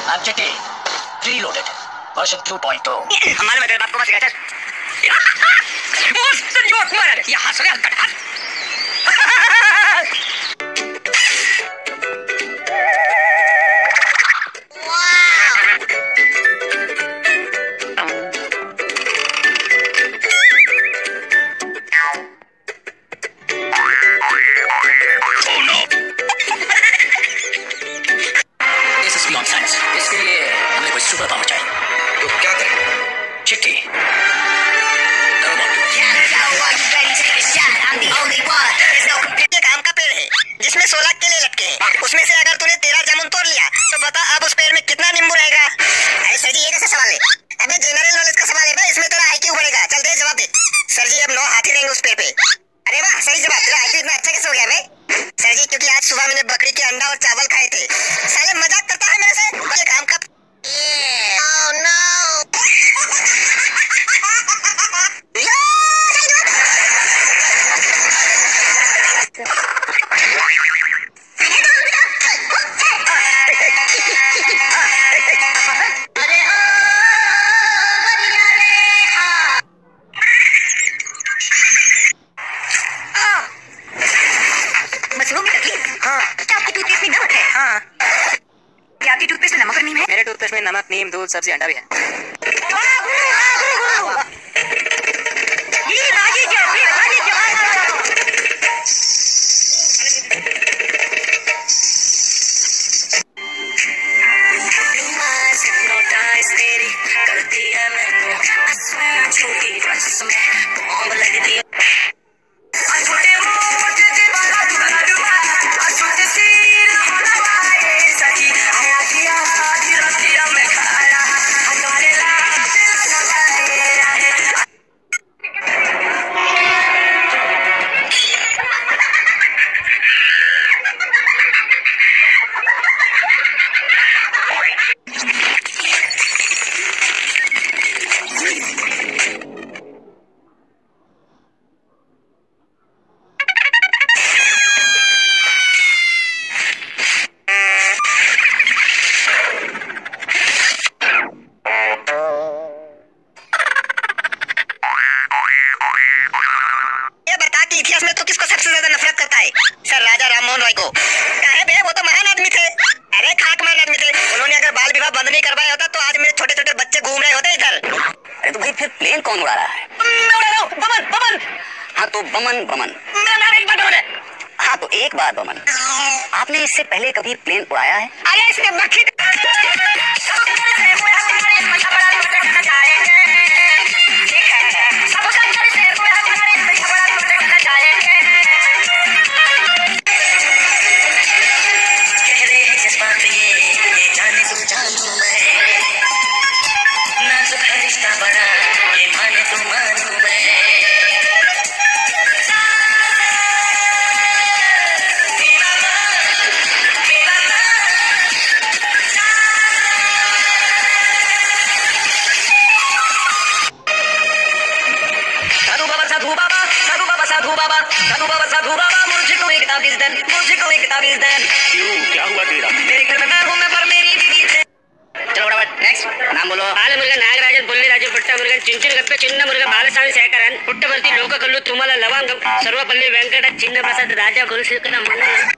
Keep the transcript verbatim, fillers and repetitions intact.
I'm Chitti, reloaded, version two point two. हमारे में तेरे बाप को मत सिखा चल। मस्त जोक मारा रे, ये हंस रहे हंस हंस। इसके लिए हमें कोई सुपर पावर चाहिए। तो क्या करें? चिट्टी ये काम का पेड़ है जिसमें सोलह केले लटके हैं। उसमें से अगर तूने तेरह जामुन तोड़ लिया तो बता अब उस पेड़ में कितना नींबू रहेगा? अरे सर जी ये कैसा सवाल है? अबे जनरल नॉलेज का सवाल है ना, इसमें तेरा आईक्यू बढ़ेगा। चल दे जवाब दे। सर जी अब नौ हाथी रहेंगे उस पेड़ पे। अरे वाह सही जवाब। तेरा आईक्यू इतना अच्छा कैसे हो गया बे? सर जी क्योंकि आज सुबह मैंने बकरी के अंडा और चावल खाए थे। साले मजाक करता है मेरे से? ये काम का Oh no! मसलों में तकलीफ? हाँ। क्या आपकी टूथपेस्ट में नमक है? हाँ। क्या आपकी टूथपेस्ट में नमक और नीम है? मेरे टूथपेस्ट में नमक, नीम, दूध, सब्जी, अंडा भी है। ये आगे जाओ, आगे जाओ। तेरी करती है मैंने छोटी रस्म बॉम्ब लग दी। इतिहास में तो किसको सबसे ज्यादा नफरत करता है? सर राजा राममोहन राय को। काहे बे, वो तो महान आदमी थे। अरे खाक मान आदमी थे। उन्होंने अगर बाल विवाह बंद नहीं करवाया होता तो आज मेरे छोटे छोटे बच्चे घूम रहे होते इधर। अरे तो भाई फिर प्लेन कौन उड़ा रहा है? मैं उड़ा रहा हूँ। बमन बमन। हाँ तो बमन बमन। मेरा नाम एक बार बमन है। हाँ तो एक बार बमन। आपने इससे पहले कभी प्लेन उड़ाया है? अरे इसने मक्खी साधु बाबा साधु बाबा साधु बाबा साधु बाबा साधु बाबा मुझे को एक किताब दे मुझे को एक किताब दे। क्यों क्या हुआ तेरा? मेरे घर में मैं हूं मैं पर मेरी बीवी है। चलो फटाफट नेक्स्ट नाम बोलो। ಬಾಲಮುರುಗ ನಾಗರಾಜನ್ ಬುಲ್ಲಿರಾಜು ಪುಟ್ಟಮುರುಗನ್ ಚಿಂಚಿನಗಪ್ಪೆ ಚಿನ್ನಮುರುಗ ಬಾಲಸ್ವಾಮಿ ಶೇಖರನ್ ಪುಟ್ಟಬರ್ತಿ ಲೋಕಕಲ್ಲು ತುಮಲ ಲವಂಗಂ ಸರ್ವಪಲ್ಲಿ ವೆಂಕಟ ಚಿನ್ನ ಪ್ರಸಾದ್ ರಾಜ ಗುರುಶೇಖರ ಮಂಗಲ